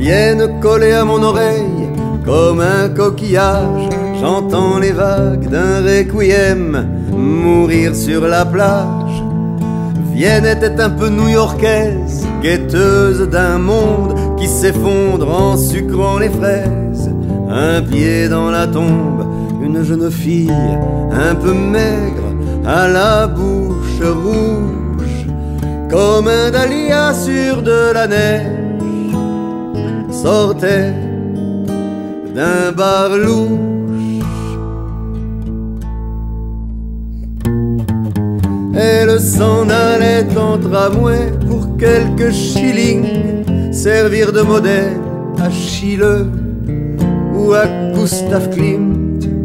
viennent coller à mon oreille comme un coquillage. J'entends les vagues d'un requiem mourir sur la plage. Vienne était un peu new-yorkaise, guetteuse d'un monde qui s'effondre en sucrant les fraises. Un pied dans la tombe, une jeune fille un peu maigre à la bouche rouge, comme un dahlia sur de la neige, sortait d'un bar louche. Elle s'en allait en tramway pour quelques shillings, servir de modèle à Schiele ou à Gustav Klimt.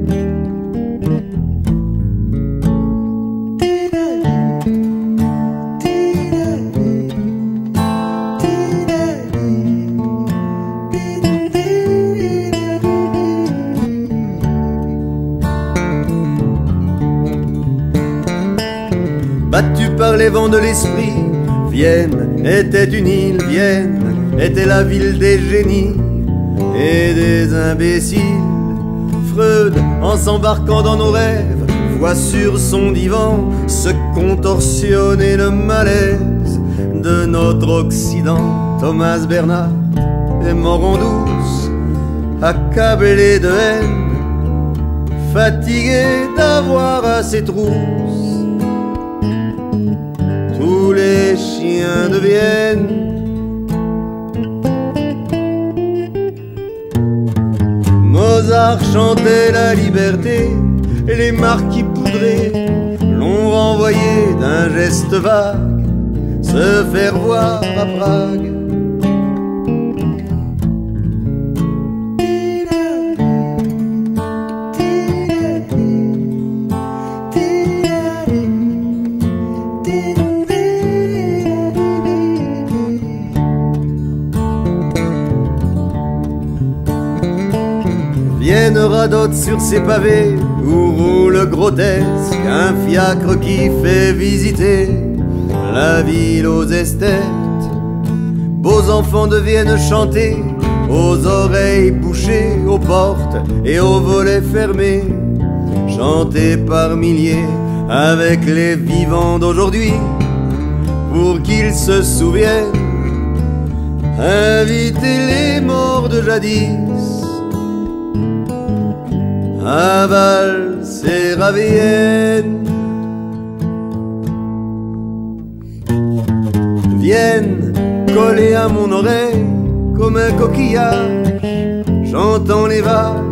Battue par les vents de l'esprit, Vienne était une île, Vienne était la ville des génies et des imbéciles. Freud, en s'embarquant dans nos rêves, voit sur son divan se contorsionner le malaise de notre Occident. Thomas Bernard est mort en douce, accablé de haine, fatigué d'avoir à ses trousses tous les chiens de Vienne. Mozart chantait la liberté, les marquis poudrés l'ont renvoyé d'un geste vague se faire voir à Prague. Vienne radote sur ses pavés où roule grotesque un fiacre qui fait visiter la ville aux esthètes. Beaux enfants de Vienne chanter aux oreilles bouchées, aux portes et aux volets fermés, chanter par milliers avec les vivants d'aujourd'hui pour qu'ils se souviennent, inviter les morts de jadis à valser à Vienne. Vienne coller à mon oreille comme un coquillage, j'entends les vagues